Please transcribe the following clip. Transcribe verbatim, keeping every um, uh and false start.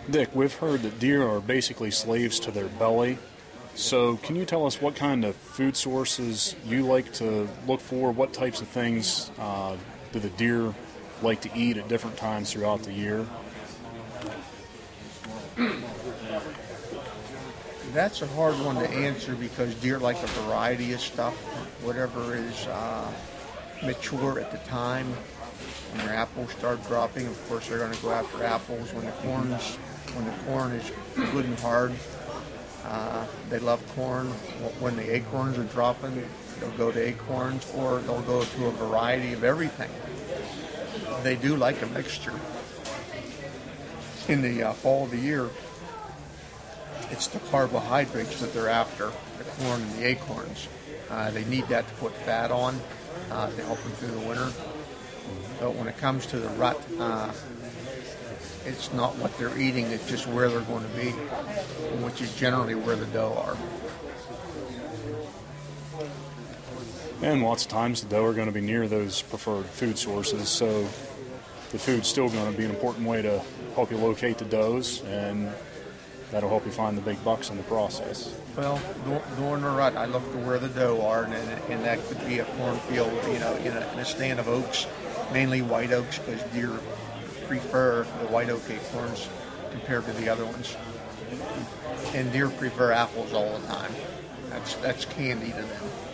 Dick, we've heard that deer are basically slaves to their belly. So can you tell us what kind of food sources you like to look for? What types of things uh, do the deer like to eat at different times throughout the year? That's a hard one to answer because deer like a variety of stuff. Whatever is uh, mature at the time. When their apples start dropping, of course they're going to go after apples. When the corn's, when the corn is good and hard, uh, they love corn. When the acorns are dropping, they'll go to acorns, or they'll go to a variety of everything. They do like a mixture. In the uh, fall of the year, it's the carbohydrates that they're after, the corn and the acorns. Uh, they need that to put fat on uh, to help them through the winter. But when it comes to the rut, uh, it's not what they're eating, it's just where they're going to be, which is generally where the doe are. And lots of times the doe are going to be near those preferred food sources, so the food's still going to be an important way to help you locate the does, and that'll help you find the big bucks in the process. Well, during the rut, I look to where the doe are, and, and that could be a cornfield, you know, in a, in a stand of oaks, mainly white oaks, because deer prefer the white oak acorns compared to the other ones. And deer prefer apples all the time. That's that's candy to them.